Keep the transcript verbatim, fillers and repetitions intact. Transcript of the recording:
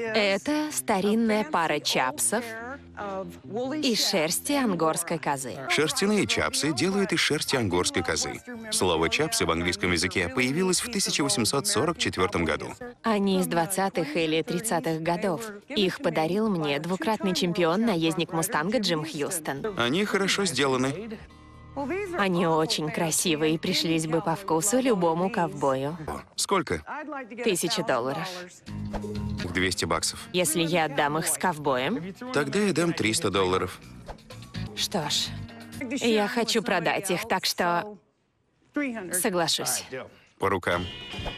Это старинная пара чапсов из шерсти ангорской козы. Шерстяные чапсы делают из шерсти ангорской козы. Слово «чапсы» в английском языке появилось в тысяча восемьсот сорок четвёртом году. Они из двадцатых или тридцатых годов. Их подарил мне двукратный чемпион, наездник «Мустанга» Джим Хьюстон. Они хорошо сделаны. Они очень красивые и пришлись бы по вкусу любому ковбою. Сколько? Тысяча долларов. двести баксов. Если я отдам их с ковбоем, Тогда я дам триста долларов. что ж, я хочу продать их, так что соглашусь. По рукам.